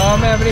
咩嗰啲？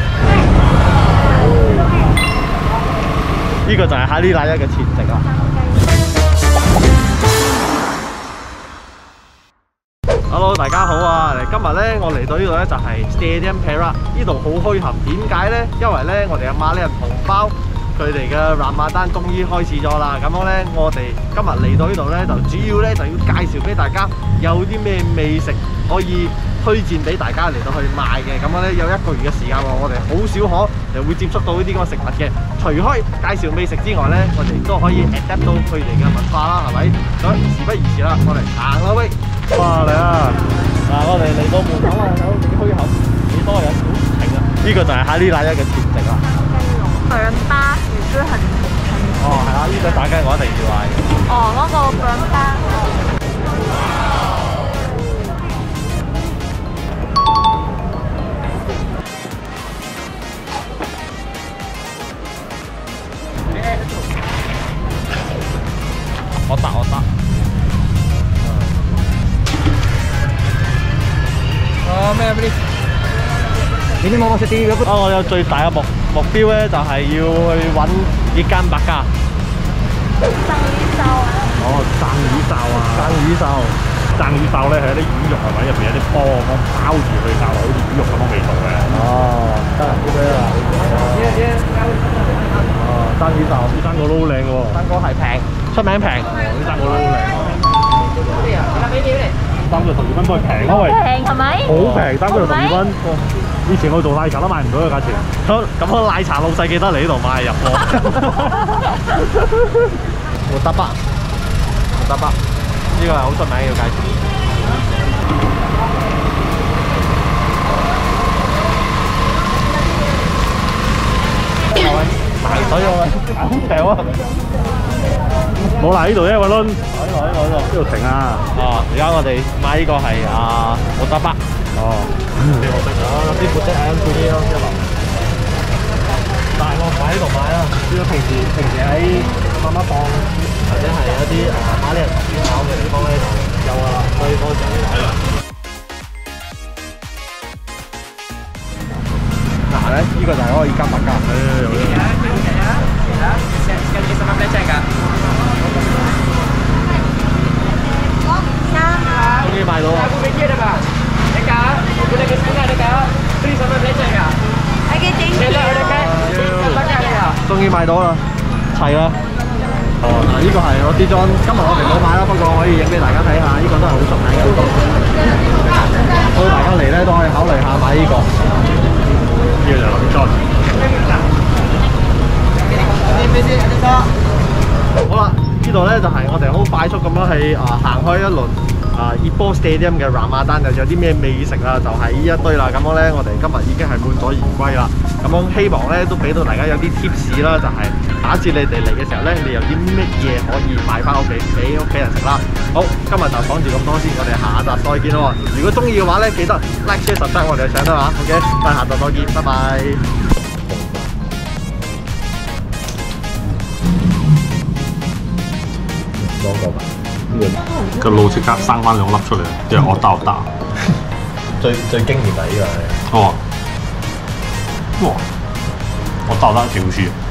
呢個就係哈利拉一嘅前夕啦。Hello， 大家好啊！今日咧，我嚟到呢度咧就係 Stadium Perak， 呢度好墟冚。點解咧？因為咧，我哋阿馬來人同胞佢哋嘅 Ramadan 終於開始咗啦。咁樣咧，我哋今日嚟到呢度咧，就主要咧就要介紹俾大家有啲咩美食可以推薦俾大家嚟到去賣嘅。咁樣咧，有1個月嘅時間喎，我哋好少可就會接觸到呢啲咁嘅食物嘅。除開介紹美食之外咧，我哋亦都可以 adapt 到佢哋嘅文化啦，係咪？咁事不宜遲啦，我哋行啦喂！哇嚟啊！嗱，我哋嚟到門口啊，睇到幾墟冚，幾多人，好停啊！呢個就係哈利拉一嘅前夕啦。 羊巴也是很。 哦，係啊，呢個炸雞我一定要買嘅。 哦，嗰個羊巴。 我得。 咩嗰啲？ 你啲冇食啲嘅。我有最大嘅目標咧，就係要去揾呢間百家。 生魚燒啊！ 哦，生魚燒啊！生魚燒咧係一啲魚肉係咪？入邊有啲波咁包住去燒，好似魚肉咁嘅味道嘅。哦，得，OK 啦。哦，生魚燒，啲生果都好靚喎。生果係平，出名平。啲生果都好靚喎。3個12蚊都係平啊！喂， 平係咪？ 好平，3個12蚊。以前我做奶茶都買唔到嘅價錢。咁個奶茶老細記得嚟呢度買入貨。活得北，呢個係好出名嘅介紹。排水啊！好平啊！冇嚟呢度啫，偉倫。呢度停啊！哦，而家我哋買呢個係活得北。哦。幾好食啊！啲活得係咁貴啲咯，一流。但係我唔喺呢度買啦，呢個平時喺媽媽檔或者係一啲馬來人燒烤嘅地方咧有㗎啦，所以嗰個就要睇啦。嗱咧，呢個就係可以加百家。有嘅。終於買到啊！終於買到啦，齊啦。哦，嗱，呢個係我啲裝，今日我哋冇買啦，不過可以影俾大家睇下，呢個都係好出名嘅好多。所以大家嚟咧都可以考慮下買呢個。呢個就係裝。好啦，呢度咧就係我哋好快速咁樣去行開一輪。Ipoh Stadium 嘅 Ramadan 就有啲咩美食啊？就係呢一堆啦。咁樣咧，我哋今日已經係滿載而歸啦。咁樣希望咧都俾到大家有啲 tips 啦，就係假設你哋嚟嘅時候咧，你有啲乜嘢可以買翻屋企俾屋企人食啦。好，今日就講住咁多先，我哋下集再見咯。如果中意嘅話咧，記得 like share subscribe 我哋嘅相啦嚇。OK， 但係下集再見，拜拜。多個吧。個腦即刻生翻2粒出嚟，即係惡打。最經典係呢個。哇！我打得條線。